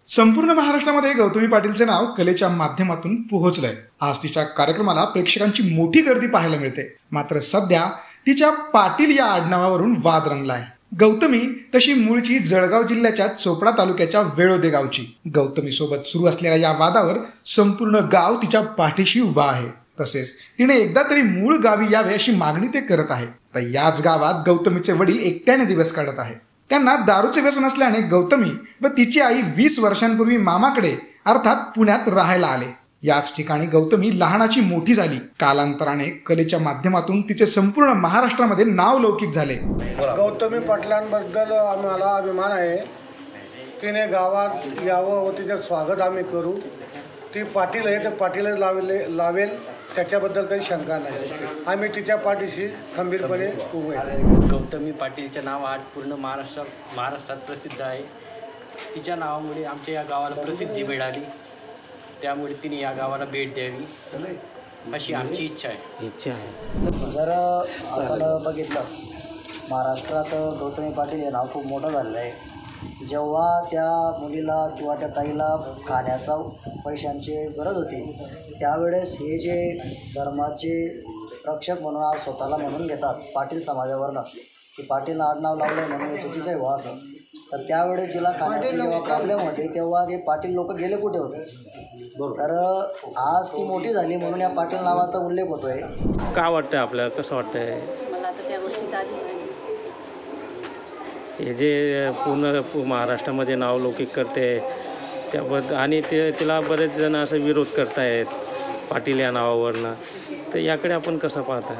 संपूर्ण महाराष्ट्रामध्ये गौतमी पाटीलचे नाव कलेच्या माध्यमातून पोहोचलंय। आज तिच्या कार्यक्रमाला प्रेक्षकांची मोठी गर्दी पाहायला मिळते। मात्र सध्या तिच्या पाटील या आडनावावरून वाद रंगलाय। गौतमी तशी मूळची जळगाव जिल्ह्याच्या चोपडा तालुक्याच्या वेळोदे गावची। गौतमी सोबत सुरू असलेल्या या वादावर संपूर्ण गाव तिच्या पाठीशी उभा आहे। तसेच तिने एकदा तरी मूळ गावी यावे अशी मागणी ते करत आहे। तर याच गावात गौतमीचे वडील एकट्याने दिवस काढत आहेत। त्यांना दारूचे व्यसन असल्याने गौतमी व तिची आई 20 वर्षांपूर्वी मामाकडे अर्थात पुण्यात राहायला आले। याच ठिकाणी गौतमी लहानाची मोठी झाली। कालांतराने कलेच्या माध्यमातून तिचे संपूर्ण महाराष्ट्रामध्ये नाव लौकिक झाले। गौतमी पाटलांबद्दल आम्हाला अभिमान आहे। तिने गावात यावं व तिचे स्वागत आम्ही करू। ती पाटील आहे तर पाटीलच लावेल त्याच्याबद्दल काही शंका नाही। आम्ही तिच्या पाठीशी खंबीरपणे उभे आहे। गौतमी पाटीलचे नाव आज पूर्ण महाराष्ट्रात प्रसिद्ध आहे। तिच्या नावामुळे आमच्या या गावाला प्रसिद्धी मिळाली, त्यामुळे तिने या गावाला भेट द्यावी अशी आमची इच्छा आहे। जर आपण बघितलं महाराष्ट्रात गौतमी पाटील हे नाव खूप मोठं झालेलं आहे। जेव्हा त्या मुलीला किंवा त्या ताईला खाण्याचा पैशांची गरज होती त्यावेळेस हे जे धर्माचे रक्षक म्हणून आज स्वतःला म्हणून घेतात पाटील समाजावरनं की पाटील आडनाव लावलं म्हणून हे चुकीचं आहे व्हा असं, तर त्यावेळेस जिला खाण्याची जेव्हा प्रॉब्लेम होते तेव्हा ते पाटील लोक गेले कुठे होते। तर आज ती मोठी झाली म्हणून या पाटील नावाचा उल्लेख होतोय। काय वाटतं आपल्याला, कसं वाटतंय? मला आता त्या गोष्टीचा हे जे पूर्ण महाराष्ट्रामध्ये नाव लौकिक करते त्याबद्दल आणि तिला बरेच जण असं विरोध करतायत पाटील या नावावरनं, तर याकडे आपण कसं पाहता?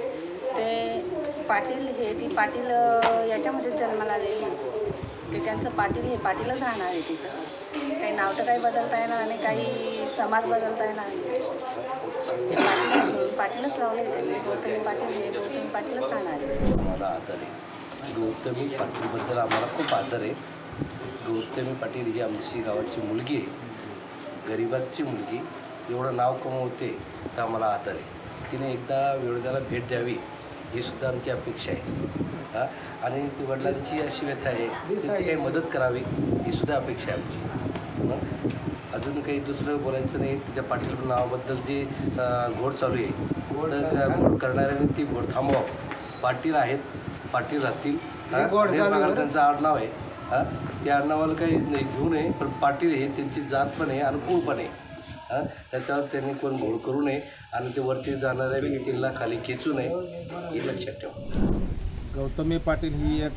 ते पाटील ती पाटील याच्यामध्ये जन्माला आलेली, ते त्यांचं पाटील हे पाटीलच राहणार आहे। तिचं काही नाव तर काही बदलता येणार आणि काही समाज बदलता येणार नाही। ते पाटीलच लावले, गौतमी पाटील हे गौतमी पाटीलच राहणार आहे। आम्हाला आदर आहे, गौतमी पाटीलबद्दल आम्हाला खूप आदर आहे। गौतमी पाटील ही आमची गावाची मुलगी आहे, गरिबाची मुलगी, एवढं नाव कमवते तर आम्हाला आदर आहे। तिने एकदा वेळोद्याला भेट द्यावी ही सुद्धा आमची अपेक्षा आहे। आणि ती वडिलांची अशी व्यथा आहे ती काही मदत करावी ही सुद्धा अपेक्षा आहे आमची। अजून काही दुसरं बोलायचं नाही। तिच्या पाटील नावाबद्दल जी घोड चालू आहे, घोड करणाऱ्यांनी ती घोड थांबवावं। पाटील आहेत, पाटील राहतील, त्यांचं आडनाव आहे। त्या आडनावाला काही नाही घेऊ नये, पण पाटील हे त्यांची जात पण आहे आणि कुळ पण आहे। त्याच्यावर त्यांनी कोण घोड करू नये आणि ते वरती जाणाऱ्या व्यक्तीला खाली खेचू नये हे लक्षात ठेवा। गौतमी पाटील ही एक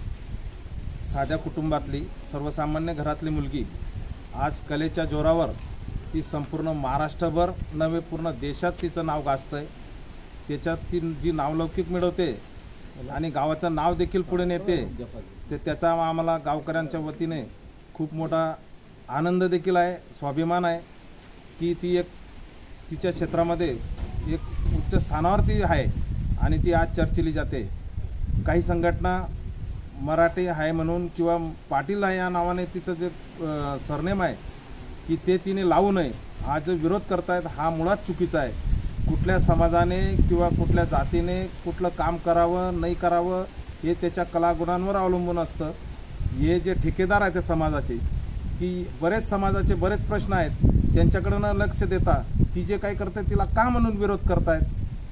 साध्या कुटुंबातली सर्वसामान्य घरातली मुलगी आज कलेच्या जोरावर ती संपूर्ण महाराष्ट्रभर नव्हे पूर्ण देशात तिचं नाव गाजतं आहे। त्याच्यात ती जी नावलौकिक मिळवते आणि गावाचं नाव देखील पुढे नेते, ते त्याचा आम्हाला गावकऱ्यांच्या वतीने खूप मोठा आनंद देखील आहे, स्वाभिमान आहे की ती एक तिच्या क्षेत्रामध्ये एक उच्च स्थानावर ती आहे आणि ती आज चर्चिली जाते। काही संघटना मराठी आहे म्हणून किंवा पाटील आहे या नावाने तिचं जे सरनेम आहे की ते तिने लावू नये आज विरोध करतायत, हा मुळात चुकीचा आहे। कुठल्या समाजाने किंवा कुठल्या जातीने कुठलं काम करावं नाही करावं हे त्याच्या कलागुणांवर अवलंबून असतं। हे जे ठेकेदार आहेत त्या समाजाचे की बरेच समाजाचे बरेच प्रश्न आहेत त्यांच्याकडं न लक्ष देता ती जे काय करते तिला का म्हणून विरोध करतायत।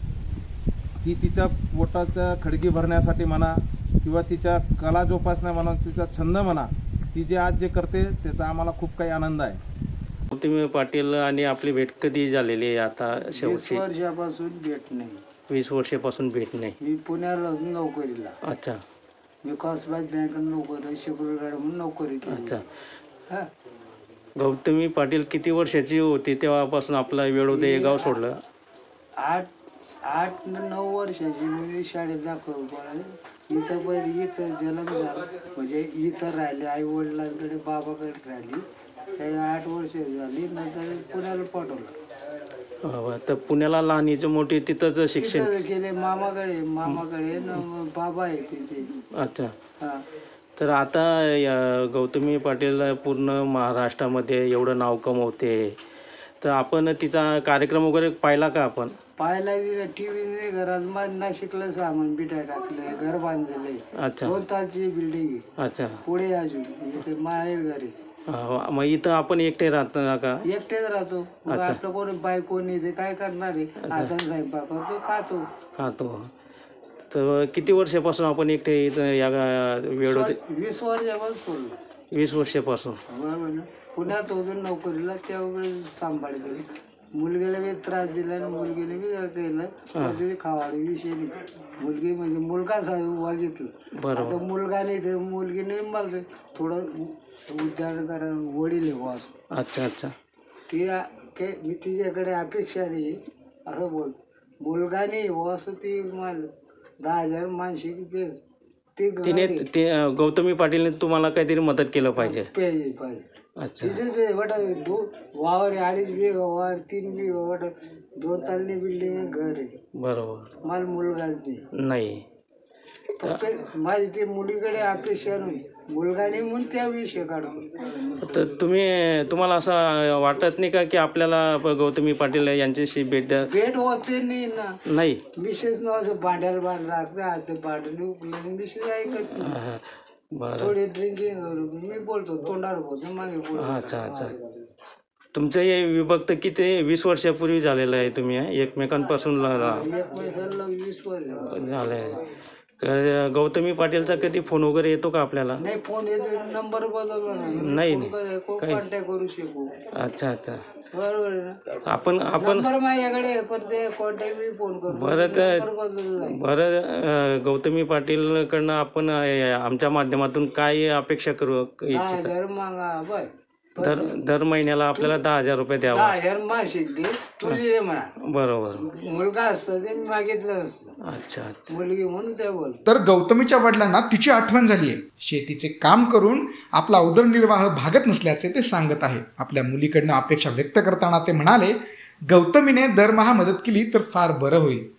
ती तिच्या पोटाचं खडगी भरण्यासाठी म्हणा किंवा तिच्या कला जोपासण्या म्हणा, तिचा छंद म्हणा, ती जे आज जे करते त्याचा आम्हाला खूप काही आनंद आहे। गौतमी पाटील आणि आपली भेट कधी झालेली आहे? आता शेवटची 20 वर्षापासून भेट नाही। 20 वर्षापासून भेट नाही। मी पुण्याला नोकरीला, अच्छा, मी कॉसबाग बँकेत नोकरी, शिकुरगाड म्हणून नोकरी केली। अच्छा, गौतमी पाटील किती वर्षाची होती तेव्हापासून आपलं वेळोदे गाव सोडलं? 8-9 वर्षाची मी शाळेत दाखवलं। इथं पहिले इथं जन्म झाला, म्हणजे इथं राहिले, आई वडिलांकडे बाबाकडे राहिली। 8 वर्ष झाली, नंतर पुण्याला पाठवलं। तर पुण्याला लहानीचं मोठी तिथंच शिक्षण केले, मामाकडे बाबा आहे तिथे। अच्छा, तर आता गौतमी पाटील पूर्ण महाराष्ट्रामध्ये एवढं नाव कमवते, तर आपण तिचा कार्यक्रम वगैरे पाहिला का? आपण पाहायला गेलं टीव्हीने घरात नाशिकला सामान बिटा टाकलंय, घर बांधलेलं आहे. 2 तारची बिल्डिंग आहे. अच्छा. पुढे अजून इथे माहेर घर आहे. मग इथं आपण एकटे राहतो का? एकटेच राहतो. मग आपलं कोणी बायको नाही ते काय करणार आहे, आता स्वयंपाक करतो खातो. तर किती वर्षापासून आपण एकटे इथं या वेळ 20 वर्षापासून. 20 वर्षापासून. बरोबर ना. पुण्यात होतो नोकरीला, त्यावेळेस सांभाळ केली. मुलगीला बी त्रास दिला आणि मुलगीने बी केलं खावाडी विषय नाही. मुलगी म्हणजे मुलगा वागितलं. आता मुलगा नाही तर मुलगीने मला थोडं उद्धार करा वडील वास. अच्छा. मी तिच्याकडे अपेक्षा नाही असं बोल. मुलगा नाही वास ती मला 10,000 मानसिक तिने ते गौतमी पाटीलने तुम्हाला काहीतरी मदत केलं पाहिजे. अच्छा. तिथेच वावर 2.5 बिघा वावर 3 बिघा वाट 2 तालनी बिल्डिंग घर आहे. बरोबर. मला मुलगा नाही. माझी ते मुलीकडे अपेक्षा नाही. मुलगा नाही म्हणून त्या विषय काढतो. तर तुम्हाला असं वाटत नाही का की आपल्याला गौतमी पाटील यांच्याशी भेट होते नाही ना? नाही. विशेष असं भांड्याला भांड लागतं आता भांडण विषय ऐकत नाही. थोडी ड्रिंकिंग करून मी बोलतो तोंडावर बोलतो मागे बोलतो. अच्छा. तुमचं हे विभक्त किती 20 वर्षापूर्वी झालेलं आहे. तुम्ही एकमेकांपासून 20 वर्ष झालंय. गौतमी पाटीलचा कधी फोन वगैरे येतो का आपल्याला? नाही. फोन येतो, नंबर बदलला नाही. कॉन्टॅक्ट करू शकू. अच्छा. बरोबर ना. आपण नंबर माझ्याकडे पण ते कॉन्टॅक्ट मी फोन करतो. बरं गौतमी पाटीलकडनं आपण आमच्या माध्यमातून काय अपेक्षा करू इच्छित? 10,000 मागा बाय. दर महिन्याला आपल्याला 10,000 रुपये द्यावा. 10,000 मासिक दे तुझे म्हणा. बरोबर. मुलगा असतं ते मागितलं असतं. अच्छा. मुलगी म्हणून त्या बोल. तर गौतमीच्या वडिलांना तिची आठवण झाली आहे. शेतीचे काम करून आपला उदरनिर्वाह भागत नसल्याचे ते सांगत आहे. आपल्या मुलीकडनं अपेक्षा व्यक्त करताना ते म्हणाले, गौतमीने दरमहा मदत केली तर फार बरं होईल.